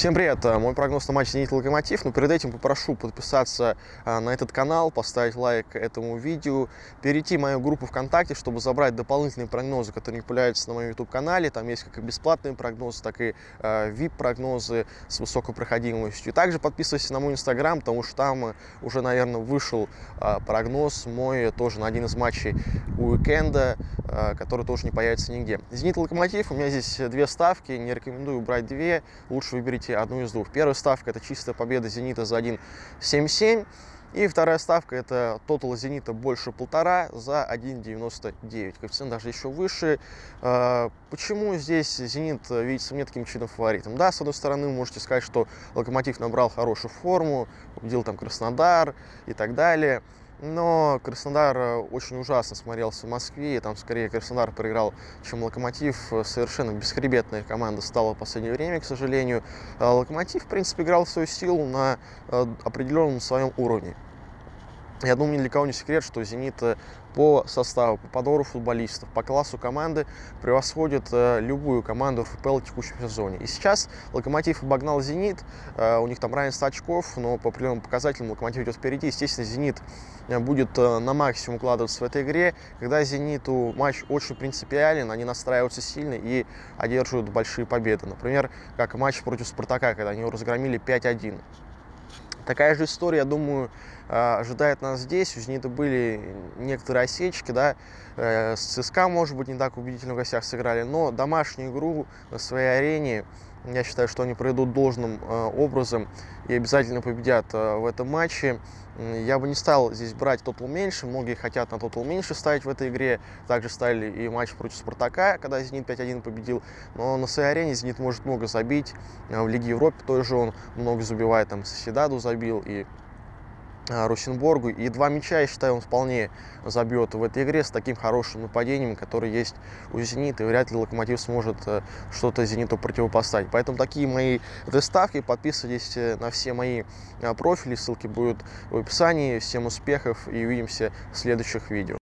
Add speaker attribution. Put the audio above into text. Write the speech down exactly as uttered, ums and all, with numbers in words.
Speaker 1: Всем привет! Мой прогноз на матч «Зенит-Локомотив». Но перед этим попрошу подписаться на этот канал, поставить лайк этому видео, перейти в мою группу ВКонтакте, чтобы забрать дополнительные прогнозы, которые не появляются на моем YouTube-канале. Там есть как и бесплатные прогнозы, так и ви ай пи-прогнозы с высокой проходимостью. И также подписывайся на мой Инстаграм, потому что там уже, наверное, вышел прогноз мой тоже на один из матчей уикенда, который тоже не появится нигде. «Зенит-Локомотив», у меня здесь две ставки, не рекомендую брать две, лучше выберите одну из двух. Первая ставка — это чистая победа «Зенита» за один семь семь. И вторая ставка — это тотал «Зенита» больше полтора за один девяносто девять. Коэффициент даже еще выше. Почему здесь «Зенит» видится мне таким чудным фаворитом? Да, с одной стороны, вы можете сказать, что «Локомотив» набрал хорошую форму, победил там Краснодар и так далее. Но Краснодар очень ужасно смотрелся в Москве, и там скорее Краснодар проиграл, чем Локомотив. Совершенно бесхребетная команда стала в последнее время, к сожалению. Локомотив, в принципе, играл в свою силу на определенном своем уровне. Я думаю, ни для кого не секрет, что «Зенит» по составу, по подбору футболистов, по классу команды превосходит любую команду в эр эф пэ эл в текущем сезоне. И сейчас «Локомотив» обогнал «Зенит», у них там равенство очков, но по определенным показателям «Локомотив» идет впереди. Естественно, «Зенит» будет на максимум укладываться в этой игре. Когда «Зениту» матч очень принципиален, они настраиваются сильно и одерживают большие победы. Например, как матч против «Спартака», когда они его разгромили пять один. Такая же история, я думаю, ожидает нас здесь. У «Зенита» были некоторые осечки, да, с ЦСКА, может быть, не так убедительно в гостях сыграли, но домашнюю игру на своей арене, я считаю, что они пройдут должным образом и обязательно победят в этом матче. Я бы не стал здесь брать тотал меньше, многие хотят на тотал меньше ставить в этой игре. Также ставили и матч против «Спартака», когда «Зенит» пять один победил. Но на своей арене «Зенит» может много забить. В Лиге Европы тоже он много забивает, там Сосьедаду забил и Росенборгу. И два мяча, я считаю, он вполне забьет в этой игре с таким хорошим нападением, которое есть у «Зенита». И вряд ли «Локомотив» сможет что-то «Зениту» противопоставить. Поэтому такие мои ставки. Подписывайтесь на все мои профили, ссылки будут в описании. Всем успехов и увидимся в следующих видео.